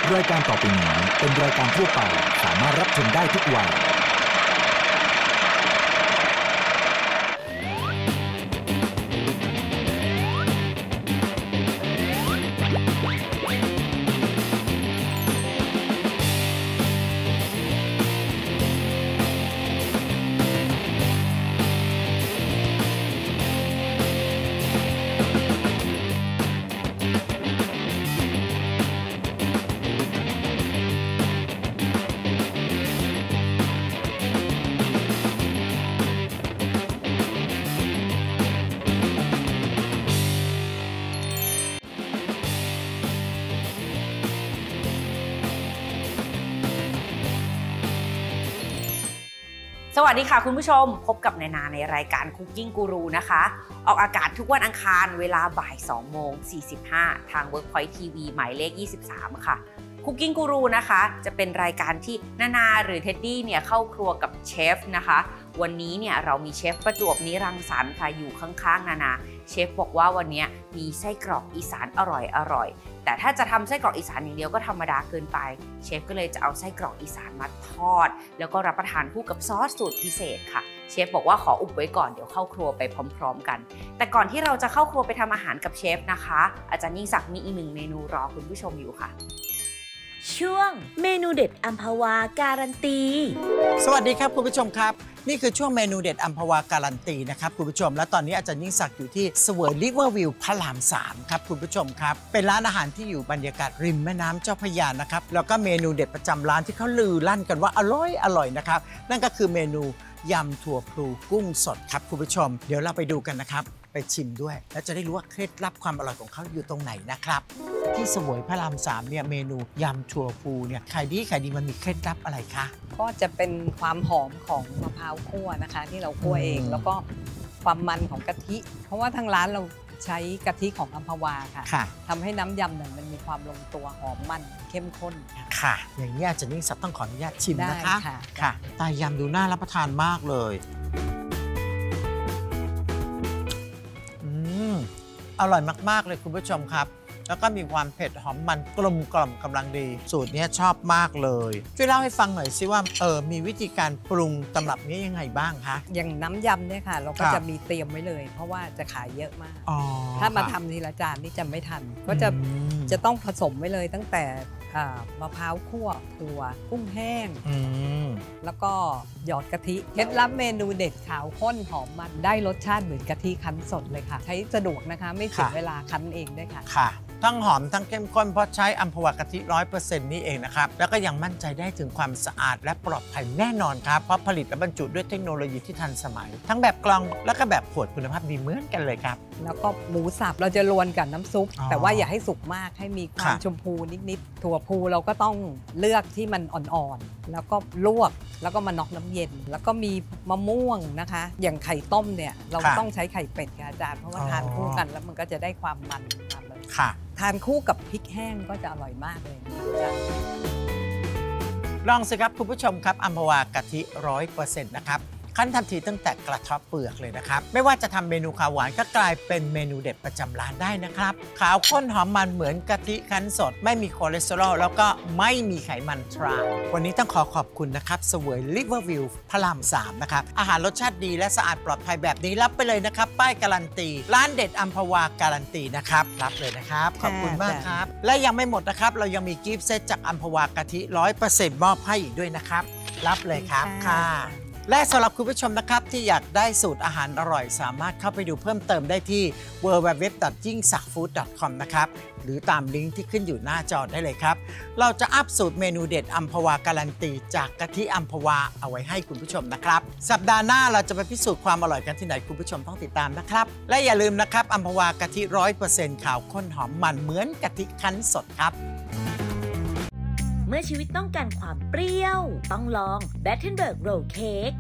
รายการต่อไปนี้เป็นรายการทั่วไปสามารถรับชมได้ทุกวัยสวัสดีค่ะคุณผู้ชมพบกับนายนาในรายการ Cooking Guru นะคะออกอากาศทุกวันอังคารเวลาบ่าย 2:45 ทาง Workpoint TV หมายเลข 23 ค่ะ Cooking Guru นะคะจะเป็นรายการที่นานาหรือเท็ดดี้เนี่ยเข้าครัวกับเชฟนะคะวันนี้เนี่ยเรามีเชฟประจวบนิรังสรรค์ค่ะอยู่ข้างๆนานาเชฟบอกว่าวันนี้มีไส้กรอกอีสานอร่อยแต่ถ้าจะทำไส้กรอกอีสานอย่างเดียวก็ธรรมดาเกินไปเชฟก็เลยจะเอาไส้กรอกอีสานมาทอดแล้วก็รับประทานคู่กับซอสสูตรพิเศษค่ะเชฟบอกว่าขออุบไว้ก่อนเดี๋ยวเข้าครัวไปพร้อมๆกันแต่ก่อนที่เราจะเข้าครัวไปทำอาหารกับเชฟนะคะอาจารย์ยิ่งศักดิ์มีอีกหนึ่งเมนูรอคุณผู้ชมอยู่ค่ะช่วงเมนูเด็ดอัมพวาการันตีสวัสดีครับคุณผู้ชมครับนี่คือช่วงเมนูเด็ดอัมพวาการันตีนะครับคุณผู้ชมและตอนนี้อาจารย์ยิ่งศักดิ์อยู่ที่เสวยริเวอร์วิวพระราม 3ครับคุณผู้ชมครับเป็นร้านอาหารที่อยู่บรรยากาศริมแม่น้ำเจ้าพระยานะครับแล้วก็เมนูเด็ดประจำร้านที่เขาลือลั่นกันว่าอร่อยนะครับนั่นก็คือเมนูยำถั่วพลูกุ้งสดครับคุณผู้ชมเดี๋ยวเราไปดูกันนะครับไปชิมด้วยแล้วจะได้รู้ว่าเคล็ดลับความอร่อยของเขาอยู่ตรงไหนนะครับที่เสวยพระราม 3เนี่ยเมนูยำถั่วพลูเนี่ยขายดีมันมีเคล็ดลับอะไรคะก็จะเป็นความหอมของมะพร้าวคั่วนะคะที่เราคั่วเองแล้วก็ความมันของกะทิเพราะว่าทางร้านเราใช้กะทิของอัมพวาค่ะทำให้น้ำยำเนี่ยมันมีความลงตัวหอมมันเข้มข้นค่ะอย่างนี้อาจารย์ยิ่งศักดิ์ต้องขออนุญาตชิมนะคะค่ะตายำดูน่ารับประทานมากเลยอร่อยมากๆเลยคุณผู้ชมครับแล้วก็มีความเผ็ดหอมมันกลมกล่อมกำลังดีสูตรนี้ชอบมากเลยช่วยเล่าให้ฟังหน่อยสิว่ามีวิธีการปรุงตำรับนี้ยังไงบ้างคะอย่างน้ำยำเนี่ยค่ะเราก็จะมีเตรียมไว้เลยเพราะว่าจะขายเยอะมากถ้ามาทำทีละจานนี่จะไม่ทันก็จะต้องผสมไว้เลยตั้งแต่มะพร้าวคั่วถั่วกุ้งแห้งแล้วก็หยอดกะทิเคล็ดลับเมนูเด็ดขาวข้นหอมมันได้รสชาติเหมือนกะทิคั้นสดเลยค่ะใช้สะดวกนะคะไม่เสียเวลาคั้นเองด้วยค่ะทั้งหอมทั้งเข้มข้นเพราะใช้อัมพวากะทิ 100% นี่เองนะครับแล้วก็ยังมั่นใจได้ถึงความสะอาดและปลอดภัยแน่นอนครับเพราะผลิตและบรรจุด้วยเทคโนโลยีที่ทันสมัยทั้งแบบกล่องแล้วก็แบบขวดคุณภาพดีเหมือนกันเลยครับแล้วก็หมูสับเราจะรวนกับน้ำซุปแต่ว่าอย่าให้สุกมากให้มีความชมพูนิดๆถั่วพูเราก็ต้องเลือกที่มันอ่อนๆแล้วก็ลวกแล้วก็มาน็อกน้ำเย็นแล้วก็มีมะม่วงนะคะอย่างไข่ต้มเนี่ยเราต้องใช้ไข่เป็ดค่ะอาจารย์เพราะว่าทานคู่กันแล้วมันก็จะได้ความมันเลยทานคู่กับพริกแห้งก็จะอร่อยมากเลยนะคะลองสิครับคุณผู้ชมครับอัมพวากะทิ 100% นะครับขั้นทันทีตั้งแต่กระเทาะเปลือกเลยนะครับไม่ว่าจะทำเมนูขาวหวานก็กลายเป็นเมนูเด็ดประจำร้านได้นะครับขาวข้นหอมมันเหมือนกะทิคั้นสดไม่มีคอเลสเตอรอลแล้วก็ไม่มีไขมันทรานวันนี้ต้องขอบคุณนะครับเสวยริเวอร์วิวพระราม 3นะครับอาหารรสชาติดีและสะอาดปลอดภัยแบบนี้รับไปเลยนะครับป้ายการันตีร้านเด็ดอัมพวาการันตีนะครับรับเลยนะครับขอบคุณมากครับและยังไม่หมดนะครับเรายังมีกิฟต์เซตจากอัมพวากะทิ 100% มอบให้อีกด้วยนะครับรับเลยครับค่ะและสำหรับคุณผู้ชมนะครับที่อยากได้สูตรอาหารอร่อยสามารถเข้าไปดูเพิ่มเติมได้ที่ www.jingsakfood.com นะครับหรือตามลิงก์ที่ขึ้นอยู่หน้าจอได้เลยครับเราจะอัพสูตรเมนูเด็ดอัมพวาการันตีจากกะทิอัมพวาเอาไว้ให้คุณผู้ชมนะครับสัปดาห์หน้าเราจะไปพิสูจน์ความอร่อยกันที่ไหนคุณผู้ชมต้องติดตามนะครับและอย่าลืมนะครับอัมพวากะทิ 100% ขาวข้นหอมมันเหมือนกะทิคั้นสดครับเมื่อชีวิตต้องการความเปรี้ยวต้องลอง Battenberg Roll Cake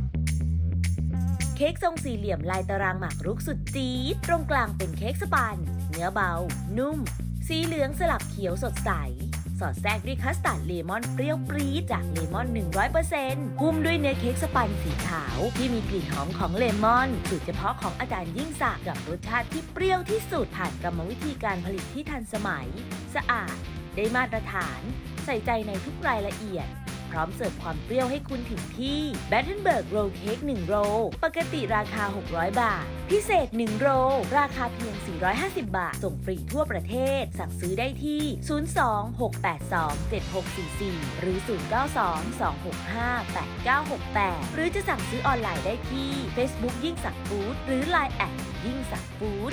เค้กทรงสี่เหลี่ยมลายตารางหมากรุกสุดจี๊ดตรงกลางเป็นเค้กสปันเนื้อเบานุ่มสีเหลืองสลับเขียวสดใสสอดแทรกด้วยคัสตาร์ดเลมอนเปรี้ยวปรี๊ดจากเลมอน 100% หุ้มด้วยเนื้อเค้กสปันสีขาวที่มีกลิ่นหอมของเลมอนสูตรเฉพาะของอาจารย์ยิ่งศักดิ์กับรสชาติที่เปรี้ยวที่สุดผ่านกรรมวิธีการผลิตที่ทันสมัยสะอาดได้มาตรฐานใส่ใจในทุกรายละเอียดพร้อมเสิร์ฟความเปรี้ยวให้คุณถึงที่ Battenberg Roll Cake 1 โรลปกติราคา600 บาทพิเศษ1 โรลราคาเพียง450 บาทส่งฟรีทั่วประเทศสั่งซื้อได้ที่ 02-682-7644 หรือ 0922658968 หรือจะสั่งซื้อออนไลน์ได้ที่ Facebook ยิ่งสักดิ์ฟู้ดหรือ Line@ ยิ่งสักดิ์ฟู้ด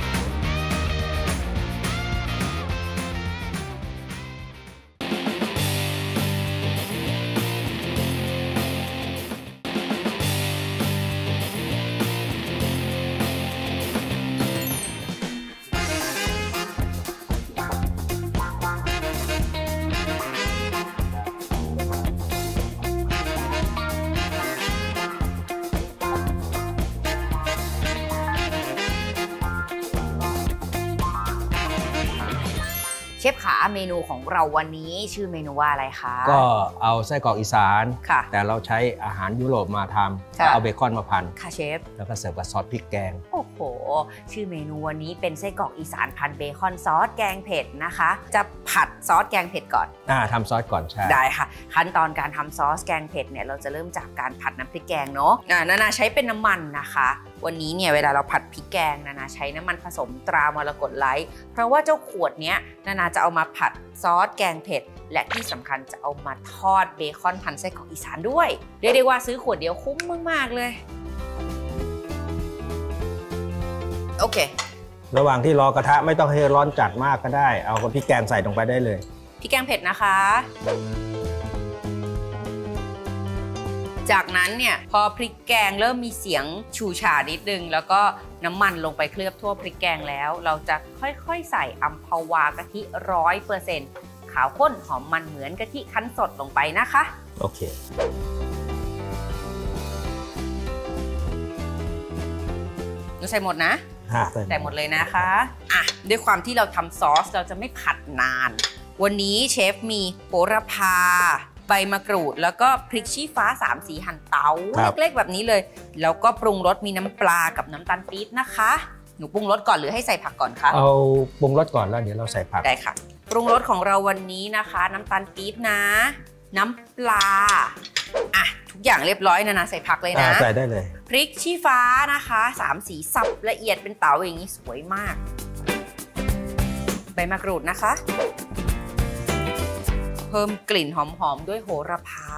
เชฟขาเมนูของเราวันนี้ชื่อเมนูว่าอะไรคะก็เอาไส้กรอกอีสานค่ะแต่เราใช้อาหารยุโรปมาทำค่ะเอาเบคอนมาพันค่ะเชฟแล้วก็เสิร์ฟกับซอสพริกแกงโอ้โหชื่อเมนูวันนี้เป็นไส้กรอกอีสานพันเบคอนซอสแกงเผ็ดนะคะ จะผัดซอสแกงเผ็ดก่อนทำซอสก่อนใช่ได้ค่ะขั้นตอนการทำซอสแกงเผ็ดเนี่ยเราจะเริ่มจากการผัดน้ำพริกแกงเนาะนานาใช้เป็นน้ำมันนะคะวันนี้เนี่ยเวลาเราผัดพริกแกงนานาใช้น้ำมันผสมตรามรกตไลท์เพราะว่าเจ้าขวดเนี้ยนานาจะเอามาผัดซอสแกงเผ็ดและที่สำคัญจะเอามาทอดเบคอนพันไส้กรอกอีสานด้วยเรียกได้ว่าซื้อขวดเดียวคุ้มมากๆเลยโอเคระหว่างที่รอกระทะไม่ต้องให้ร้อนจัดมากก็ได้เอาพริกแกงใส่ลงไปได้เลยพริกแกงเผ็ดนะคะจากนั้นเนี่ยพอพริกแกงเริ่มมีเสียงฉู่ฉ่านิดนึงแล้วก็น้ำมันลงไปเคลือบทั่วพริกแกงแล้วเราจะค่อยๆใส่อัมพวากะทิ 100% ขาวข้นหอมมันเหมือนกะทิคั้นสดลงไปนะคะโอเคใส่หมดนะใส่หมดเลยนะคะอ่ะด้วยความที่เราทำซอสเราจะไม่ผัดนานวันนี้เชฟมีโหระพาใบมะกรูดแล้วก็พริกชี้ฟ้า3สีหั่นเต๋าเล็กๆแบบนี้เลยแล้วก็ปรุงรสมีน้ำปลากับน้ำตาลปี๊บนะคะหนูปรุงรสก่อนหรือให้ใส่ผักก่อนคะเอาปรุงรสก่อนแล้วเดี๋ยวเราใส่ผักได้ค่ะปรุงรสของเราวันนี้นะคะน้ำตาลปี๊บนะน้ำปลาอ่ะทุกอย่างเรียบร้อยนะใส่ผักเลยนะใส่ได้เลยพริกชี้ฟ้านะคะ3สีสับละเอียดเป็นเต๋าอย่างนี้สวยมากใบมะกรูดนะคะเพิ่มกลิ่นหอมๆด้วยโหระพา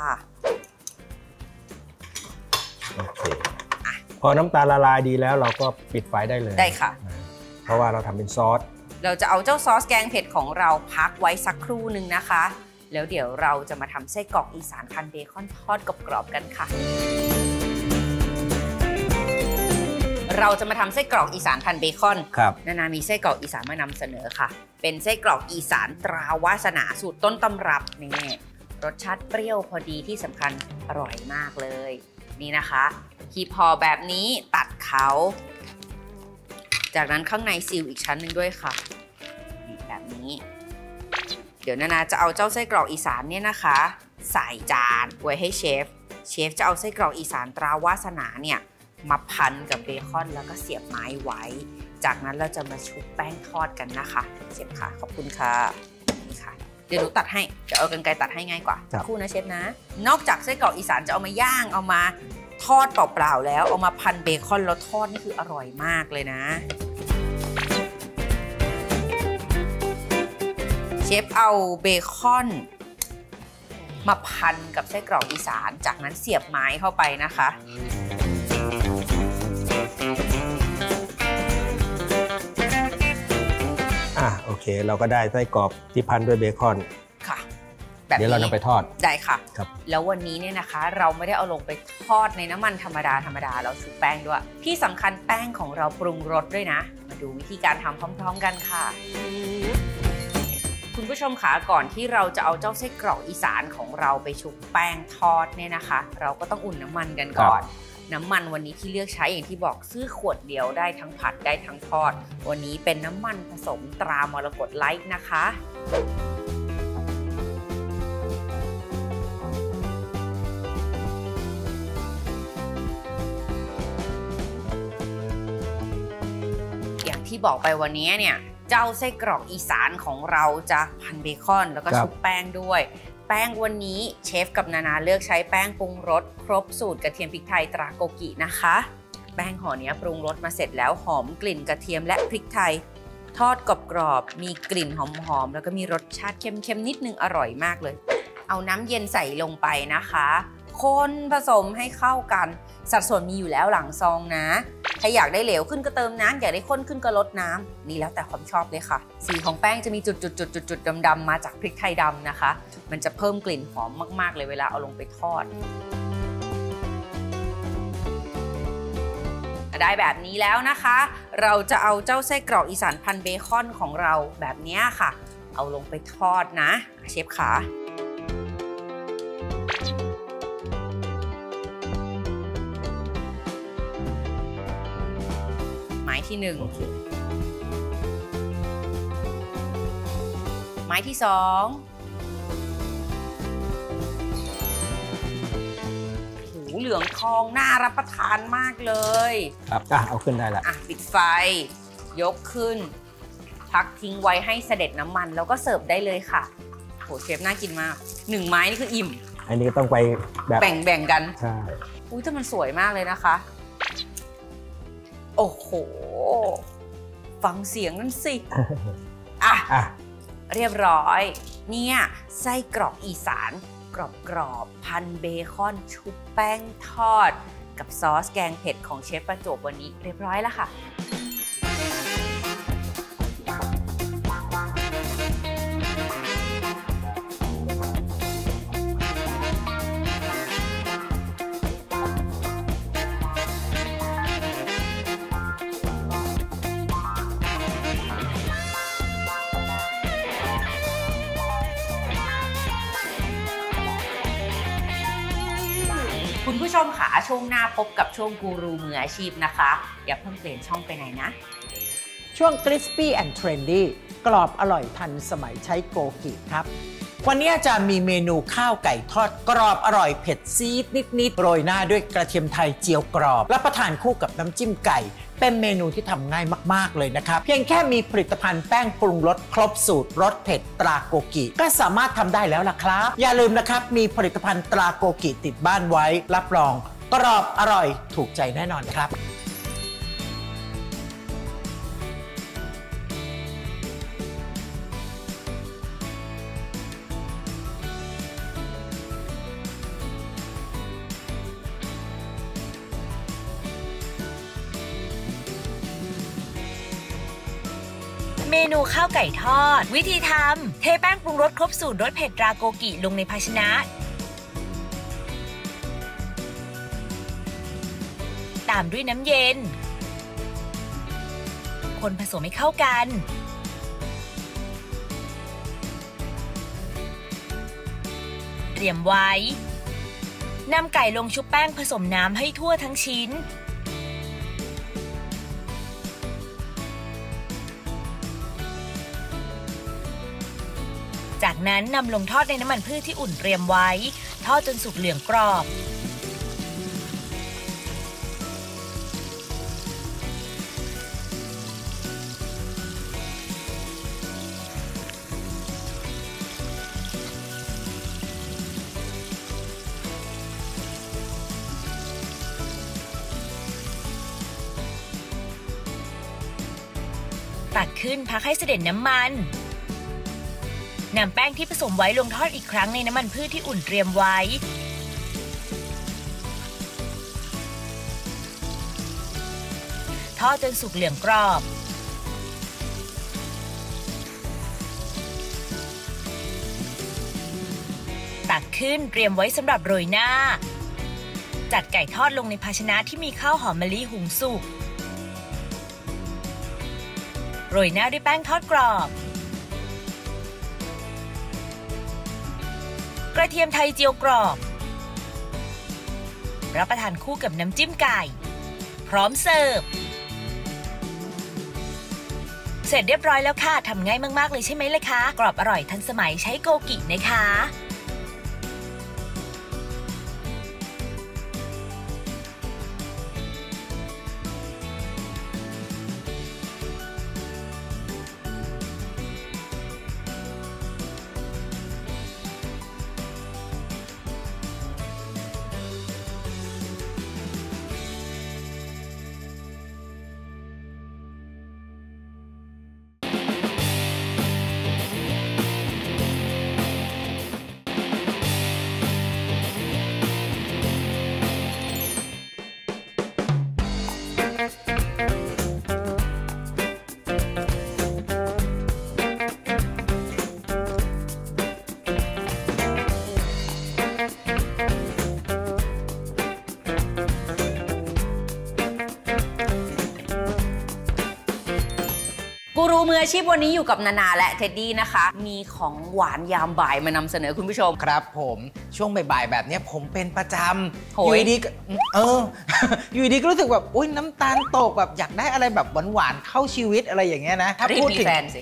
โอเคพอน้ำตาลละลายดีแล้วเราก็ปิดไฟได้เลยได้ค่ะเพราะว่าเราทำเป็นซอสเราจะเอาเจ้าซอสแกงเผ็ดของเราพักไว้สักครู่หนึ่งนะคะแล้วเดี๋ยวเราจะมาทำไส้กรอกอีสานพันเบคอนทอดกรอบๆกันค่ะเราจะมาทำไส้กรอกอีสานพันเบคอนนานามีไส้กรอกอีสานมานำเสนอค่ะเป็นไส้กรอกอีสานตราวาสนาสูตรต้นตำรับนี่รสชาติเปรี้ยวพอดีที่สำคัญอร่อยมากเลยนี่นะคะคีบห่อแบบนี้ตัดเขาจากนั้นข้างในซีลอีกชั้นหนึ่งด้วยค่ะแบบนี้เดี๋ยวนานาจะเอาเจ้าไส้กรอกอีสานเนี่ยนะคะใส่จานไว้ให้เชฟจะเอาไส้กรอกอีสานตราวาสนาเนี่ยมาพันกับเบคอนแล้วก็เสียบไม้ไว้จากนั้นเราจะมาชุบแป้งทอดกันนะคะเชฟค่ะขอบคุณค่ะนี่ค่ะเดี๋ยวหนูตัดให้จะเอากรรไกรตัดให้ง่ายกว่าคู่นะเชฟนะนอกจากไส้กรอกอีสานจะเอามาย่างเอามาทอดเปล่าๆแล้วเอามาพันเบคอนแล้วทอดนี่คืออร่อยมากเลยนะเชฟเอาเบคอนมาพันกับไส้กรอกอีสานจากนั้นเสียบไม้เข้าไปนะคะโอเคเราก็ได้ไส้กรอกที่พันด้วยเบคอนค่ะเดี๋ยวเรานำไปทอดได้ค่ะครับแล้ววันนี้เนี่ยนะคะเราไม่ได้เอาลงไปทอดในน้ำมันธรรมดาเราชุบแป้งด้วยที่สำคัญแป้งของเราปรุงรสด้วยนะมาดูวิธีการทำพร้อมๆกันค่ะคุณผู้ชมคะก่อนที่เราจะเอาเจ้าไส้กรอกอีสานของเราไปชุบแป้งทอดเนี่ยนะคะเราก็ต้องอุ่นน้ำมันกันก่อนน้ำมันวันนี้ที่เลือกใช้อย่างที่บอกซื้อขวดเดียวได้ทั้งผัดได้ทั้งทอดวันนี้เป็นน้ำมันผสมตรามรกตไลท์นะคะอย่างที่บอกไปวันนี้เนี่ยเจ้าไส้กรอกอีสานของเราจะพันเบคอนแล้วก็ชุบแป้งด้วยแป้งวันนี้เชฟกับนานาเลือกใช้แป้งปรุงรสครบสูตรกระเทียมพริกไทยตราโกกินะคะแป้งห่อนี้ปรุงรสมาเสร็จแล้วหอมกลิ่นกระเทียมและพริกไทยทอดกรอบๆมีกลิ่นหอมๆแล้วก็มีรสชาติเค็มๆนิดนึงอร่อยมากเลยเอาน้ำเย็นใส่ลงไปนะคะคนผสมให้เข้ากันสัดส่วนมีอยู่แล้วหลังซองนะถ้าอยากได้เหลวขึ้นก็เติมน้ำอยากได้ข้นขึ้นก็ลดน้ำนี่แล้วแต่ความชอบเลยค่ะสีของแป้งจะมีจุดๆๆๆดำๆมาจากพริกไทยดำนะคะมันจะเพิ่มกลิ่นหอมมากๆเลยเวลาเอาลงไปทอดได้แบบนี้แล้วนะคะเราจะเอาเจ้าไส้กรอกอีสานพันเบคอนของเราแบบนี้ค่ะเอาลงไปทอดนะเชฟขาไม้ที่1ไม้ที่2เหลืองทองน่ารับประทานมากเลยครับเอาขึ้นได้ละปิดไฟยกขึ้นพักทิ้งไว้ให้เสด็จน้ำมันแล้วก็เสิร์ฟได้เลยค่ะโหเชฟน่ากินมาก1ไม้นี่คืออิ่มอันนี้ต้องไปแบบแบ่งกันใช่อุ้ยแต่มันสวยมากเลยนะคะโอ้โหฟังเสียงนั่นสิเรียบร้อยเนี่ยไส้กรอกอีสานกรอบพันเบคอนชุบแป้งทอดกับซอสแกงเผ็ดของเชฟประจวบวันนี้เรียบร้อยแล้วค่ะคุณผู้ชมค่ะช่วงหน้าพบกับช่วงกูรูมืออาชีพนะคะอย่าเพิ่งเปลี่ยนช่องไปไหนนะช่วง Crispy and Trendy กรอบอร่อยทันสมัยใช้โกกิครับวันนี้จะมีเมนูข้าวไก่ทอดกรอบอร่อยเผ็ดซีดนิดๆโรยหน้าด้วยกระเทียมไทยเจียวกรอบรับประทานคู่กับน้ำจิ้มไก่เป็นเมนูที่ทำง่ายมากๆเลยนะครับเพียงแค่มีผลิตภัณฑ์แป้งปรุงรสครบสูตรรสเผ็ดตราโกกิก็สามารถทำได้แล้วล่ะครับอย่าลืมนะครับมีผลิตภัณฑ์ตราโกกิติดบ้านไว้รับรองกรอบอร่อยถูกใจแน่นอนครับเมนูข้าวไก่ทอดวิธีทำเทแป้งปรุงรสครบสูตรรสเผ็ดตราโกกิลงในภาชนะตามด้วยน้ำเย็นคนผสมให้เข้ากันเตรียมไว้นำไก่ลงชุบแป้งผสมน้ำให้ทั่วทั้งชิ้นจากนั้นนำลงทอดในน้ำมันพืชที่อุ่นเตรียมไว้ทอดจนสุกเหลืองกรอบตักขึ้นพักให้เสด็จน้ำมันนำแป้งที่ผสมไว้ลงทอดอีกครั้งในน้ำมันพืชที่อุ่นเตรียมไว้ทอดจนสุกเหลืองกรอบตักขึ้นเตรียมไว้สำหรับโรยหน้าจัดไก่ทอดลงในภาชนะที่มีข้าวหอมมะลิหุงสุกโรยหน้าด้วยแป้งทอดกรอบกระเทียมไทยเจียวกรอบรับประทานคู่กับน้ำจิ้มไก่พร้อมเสิร์ฟเสร็จเรียบร้อยแล้วค่ะทำง่ายมากๆเลยใช่ไหมล่ะคะกรอบอร่อยทันสมัยใช้โกกินะคะอาชีพวันนี้อยู่กับนานาและเท็ดดี้นะคะ มีของหวานยามบ่ายมานำเสนอคุณผู้ชมครับผมช่วงบ่ายๆแบบนี้ผมเป็นประจำโหอยู่ยดีก็อยู่ดีก็รู้สึกแบบอุ้ยน้ำตาลตกแบบอยากได้อะไรแบบหวานๆเข้าชีวิตอะไรอย่างเงี้ยนะถ้ารีบพูดมีถึงแฟนสิ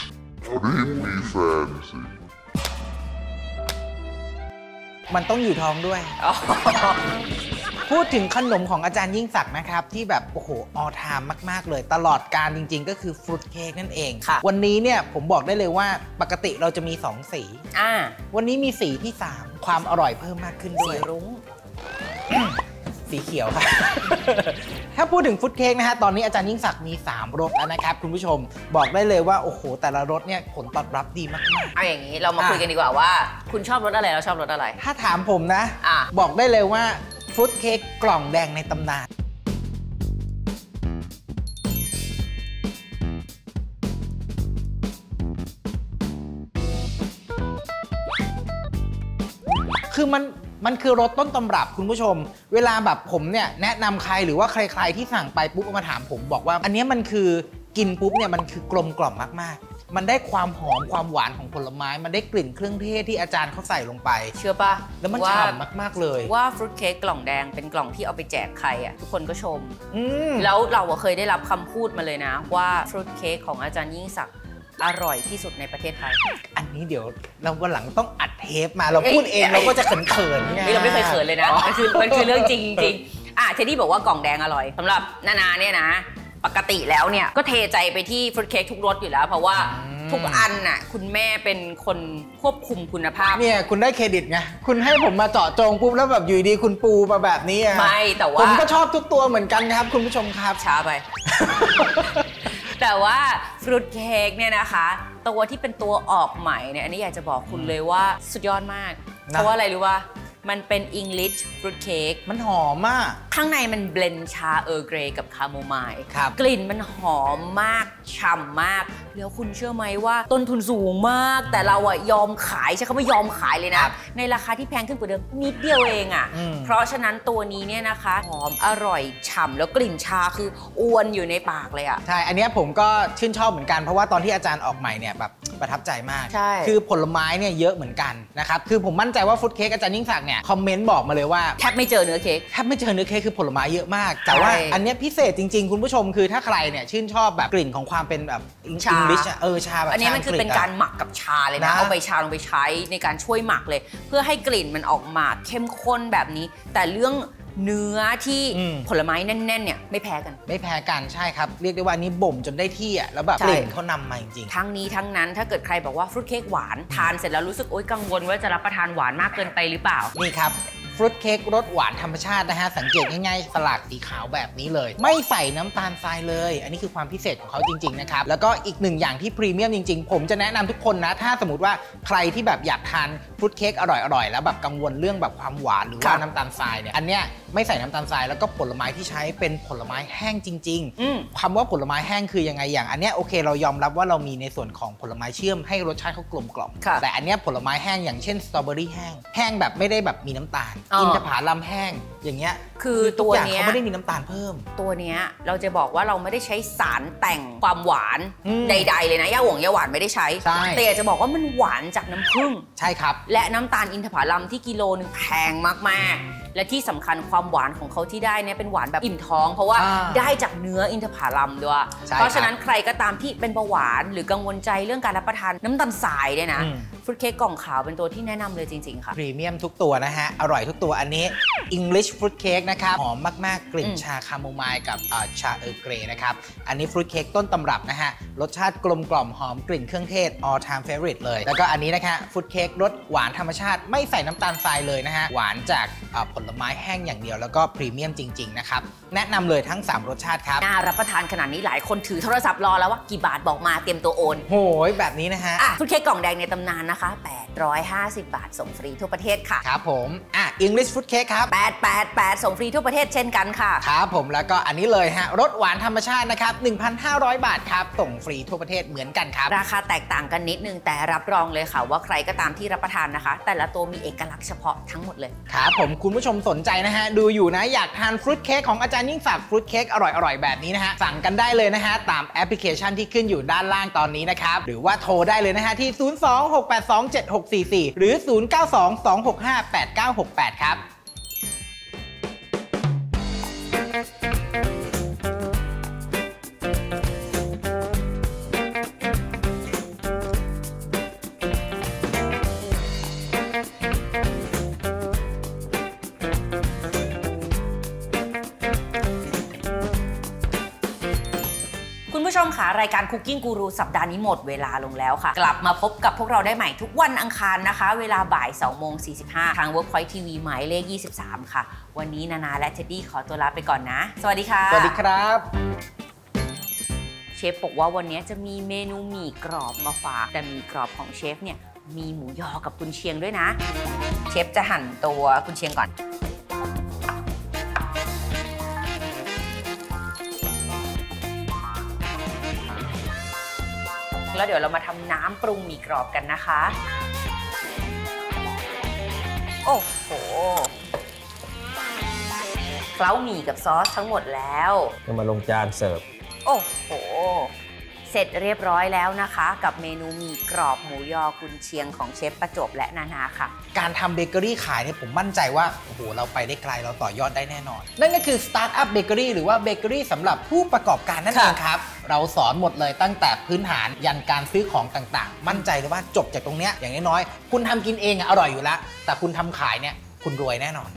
มันต้องอยู่ท้องด้วยอ๋อพูดถึงขนมของอาจารย์ยิ่งศักดิ์นะครับที่แบบโอ้โหออไทม์มากๆเลยตลอดการจริงๆ ก็คือฟรุตเค้กนั่นเองค่ะวันนี้เนี่ยผมบอกได้เลยว่าปกติเราจะมี2สีวันนี้มีสีที่3ความอร่อยเพิ่มมากขึ้นด้สีวยรุ้งสีเขียวครับ ถ้าพูดถึงฟรุตเค้กนะฮะตอนนี้อาจารย์ยิ่งศักดิ์มี3รสแล้วนะครับคุณผู้ชมบอกได้เลยว่าโอ้โหแต่ละรสเนี่ยผลตอบรับดีมากเอาอย่างนี้เรามาคุยกันดีกว่าว่า คุณชอบรสอะไรเราชอบรสอะไรๆถ้าถามผมนะอ่ะบอกได้เลยว่าฟรุตเค้กกล่องแดงในตำนานคือมันคือรสต้นตำรับคุณผู้ชม เวลาแบบผมเนี่ยแนะนำใครหรือว่าใครๆที่สั่งไปปุ๊บมาถามผมบอกว่าอันนี้มันคือกินปุ๊บเนี่ยมันคือกลมกล่อมมากๆมันได้ความหอมความหวานของผลไม้มันได้กลิ่นเครื่องเทศที่อาจารย์เขาใส่ลงไปเชื่อป่ะแล้วมันว่าฉ่ำมากๆเลยว่าฟรุตเค้กกล่องแดงเป็นกล่องที่เอาไปแจกใครอ่ะทุกคนก็ชมอืมแล้วเราอะเคยได้รับคำพูดมาเลยนะว่าฟรุตเค้กของอาจารย์ยิ่งศักดิ์อร่อยที่สุดในประเทศไทยอันนี้เดี๋ยวเราวันหลังต้องอัดเทปมาเราพูดเองเราก็จะเขินๆไงนี่เราไม่เคยเขินเลยนะ มันคือเรื่องจริงจริงเทดดี้บอกว่ากล่องแดงอร่อยสำหรับนานาเนี่ยนะปกติแล้วเนี่ยก็เทใจไปที่ฟรุตเค้กทุกรสอยู่แล้ว เพราะว่าทุกอันน่ะคุณแม่เป็นคนควบคุมคุณภาพเนี่ยคุณได้เครดิตไงคุณให้ผมมาเจาะจงปุ๊บแล้วแบบอยู่ดีคุณปูมาแบบนี้อะไม่แต่ว่าผมก็ชอบทุกตัวเหมือนกันครับคุณผู้ชมครับช้าไป แต่ว่าฟรุตเค้กเนี่ยนะคะตัวที่เป็นตัวออกใหม่เนี่ยอันนี้อยากจะบอกคุณเลยว่าสุดยอดมาก เพราะว่าอะไรรู้ป่ะมันเป็น English fruit cake มันหอมมากข้างในมันเบลนด์ชาเออร์เกรย์กับคาโมไมล์ครับกลิ่นมันหอมมากฉ่ำมากแล้วคุณเชื่อไหมว่าต้นทุนสูงมาก แต่เราอะยอมขายใช่คำว่ายอมขายเลยนะ ในราคาที่แพงขึ้นกว่าเดิมนิดเดียวเองอะเพราะฉะนั้นตัวนี้เนี่ยนะคะหอมอร่อยฉ่ำแล้วกลิ่นชาคืออวนอยู่ในปากเลยอะใช่อันเนี้ยผมก็ชื่นชอบเหมือนกันเพราะว่าตอนที่อาจารย์ออกใหม่เนี่ยแบบประทับใจมากใช่คือผลไม้เนี่ยเยอะเหมือนกันนะครับคือผมมั่นใจว่าฟรุตเค้กอาจารย์ยิ่งศักดิ์เนี่ยคอมเมนต์บอกมาเลยว่าแทบไม่เจอเนื้อเค้กแทบไม่เจอเนื้อเค้กคือผลไม้เยอะมาก แต่ว่าใช่อันเนี้ยพิเศษจริงๆ คุณผู้ชมคือถ้าใครเนี่ยชื่นชอบแบบกลิ่นของความเป็นแบบชา English อะชาแบบอันนี้มันคือเป็นการหมักกับชาเลยนะ เอาใบชาลงไปใช้ในการช่วยหมักเลย เพื่อให้กลิ่นมันออกมาเข้มข้นแบบนี้ แต่เรื่องเนื้อที่ผลไม้แน่นๆเนี่ยไม่แพ้กันไม่แพ้กันใช่ครับ เรียกได้ว่าอันนี้บ่มจนได้ที่อ่ะแล้วแบบใช่กลิ่นเขานำมาจริงทั้งนี้ทั้งนั้นถ้าเกิดใครบอกว่าฟรุตเค้กหวานทานเสร็จแล้วรู้สึกโอ๊ยกังวลว่าจะรับประทานหวานมากเกินไปหรือเปล่าๆนี่ครับฟรุตเค้กรสหวานธรรมชาตินะฮะสังเกตง่ายๆสลากสีขาวแบบนี้เลย ไม่ใส่น้ำตาลทรายเลย อันนี้คือความพิเศษของเขาจริงๆนะครับแล้วก็อีกหนึ่งอย่างที่พรีเมียมจริงๆผมจะแนะนำทุกคนนะถ้าสมมติว่าใครที่แบบอยากทานฟรุตเค้กอร่อยๆแล้วแบบกังวลเรื่องแบบความหวานหรือว่าค่ะน้ำตาลทรายเนี่ยอันเนี้ยไม่ใส่น้ำตาลทรายแล้วก็ผลไม้ที่ใช้เป็นผลไม้แห้งจริง ๆ คำว่าผลไม้แห้งคือยังไงอย่างอันเนี้ยโอเคเรายอมรับว่าเรามีในส่วนของผลไม้เชื่อมให้รสชาติเขากลมกล่อมค่ะแต่อันเนี้ยผลไม้แห้งอย่างเช่นสตรอเบอรี่แห้งแห้งแบบไม่ได้แบบมีน้ำตาลอ๋ออิอินทผลัมแห้งอย่างเงี้ยคือทุตักวอย่างเนี้ยเขาไม่ได้มีน้ำตาลเพิ่มตัวเนี้ยเราจะบอกว่าเราไม่ได้ใช้สารแต่งความหวานอืมใดๆเลยนะย่าหวงย่าหวานไม่ได้ใช้ใช่แต่อยากจะบอกว่ามันหวานจากน้ำผึ้งใช่ครับและน้ำตาลอินทผลัมที่กิโลนึงแพงมากๆ และที่สำคัญความหวานของเขาที่ได้เนี่ยเป็นหวานแบบอิ่มท้อง เพราะว่าอ่าได้จากเนื้ออินทผลัมด้วยใช่เพราะฉะนั้นใครก็ตามที่เป็นเบาหวานหรือกังวลใจเรื่องการรับประทานน้ำตาลทรายเนี่ยนะอืมฟรุตเค้กกล่องขาวเป็นตัวที่แนะนำเลยจริงๆค่ะพรีเมียมทุกตัวนะฮะ อร่อยทุกตัวอันนี้ English Fruit Cake นะครับหอมมากๆ กลิ่นชาคาโมไมล์กับชาเออร์เกรย์นะครับ อันนี้ Fruit Cake ต้นตำรับนะฮะ รสชาติกลมกล่อมหอมกลิ่นเครื่องเทศ all time favorite เลย แล้วก็อันนี้นะคะ Fruit Cake รสหวานธรรมชาติไม่ใส่น้ำตาลทรายเลยนะฮะ หวานจากผลไม้แห้งอย่างเดียวแล้วก็พรีเมียมจริงๆนะครับแนะนำเลยทั้ง 3 รสชาติครับน่ารับประทานขนาดนี้หลายคนถือโทรศัพท์รอแล้วว่ากี่บาทบอกมาเตรียมตัวโอนโหยแบบนี้นะฮะฟรุตเค้กกล่องแดงในตำนานนะคะ 750 บาทส่งฟรีทั่วประเทศค่ะครับผมEnglish Fruit Cake ครับ 888ส่งฟรีทั่วประเทศเช่นกันค่ะครับผมแล้วก็อันนี้เลยฮะรสหวานธรรมชาตินะครับ 1,500 บาทครับส่งฟรีทั่วประเทศเหมือนกันครับราคาแตกต่างกันนิดนึงแต่รับรองเลยค่ะว่าใครก็ตามที่รับประทานนะคะ แต่ละตัวมีเอกลักษณ์เฉพาะทั้งหมดเลยครับผมคุณผู้ชมสนใจนะฮะดูอยู่นะอยากทานฟรุตเค้กของอาจารย์ยิ่งศักดิ์ฟรุตเค้กอร่อยๆแบบนี้นะฮะสั่งกันได้เลยนะฮะตามแอปพลิเคชันที่ขึ้นอยู่ด้านล่างตอนนี้นะครับหรือว่าโทรได้เลยนะฮะที่ 026827644 หรือ 0922658968 ครับคุณผู้ชมค่ะรายการ Cooking Guru สัปดาห์นี้หมดเวลาลงแล้วค่ะกลับมาพบกับพวกเราได้ใหม่ทุกวันอังคารนะคะเวลาบ่าย 2:45 ทาง Workpoint TV หมายเลข 23 ค่ะวันนี้นานาและเท็ดดี้ขอตัวลาไปก่อนนะสวัสดีค่ะสวัสดีครับเชฟบอกว่าวันนี้จะมีเมนูหมี่กรอบมาฝากแต่หมี่กรอบของเชฟเนี่ยมีหมูยอกับกุนเชียงด้วยนะเชฟจะหั่นตัวกุนเชียงก่อนแล้วเดี๋ยวเรามาทำน้ำปรุงหมี่กรอบกันนะคะโอ้โหเคล้าหมี่กับซอสทั้งหมดแล้วจะมาลงจานเสิร์ฟโอ้โหเสร็จเรียบร้อยแล้วนะคะกับเมนูหมี่กรอบหมูยอกุนเชียงของเชฟประจวบและนานาค่ะการทำเบเกอรี่ขายเนี่ยผมมั่นใจว่าโอ้โหเราไปได้ไกลเราต่อยอดได้แน่นอนนั่นก็คือสตาร์ทอัพเบเกอรี่หรือว่าเบเกอรี่สำหรับผู้ประกอบการนั่นเองครับเราสอนหมดเลยตั้งแต่พื้นฐานยันการซื้อของต่างๆมั่นใจเลยว่าจบจากตรงเนี้ยอย่างน้อยๆคุณทำกินเองอร่อยอยู่แล้วแต่คุณทำขายเนี่ยคุณรวยแน่นอน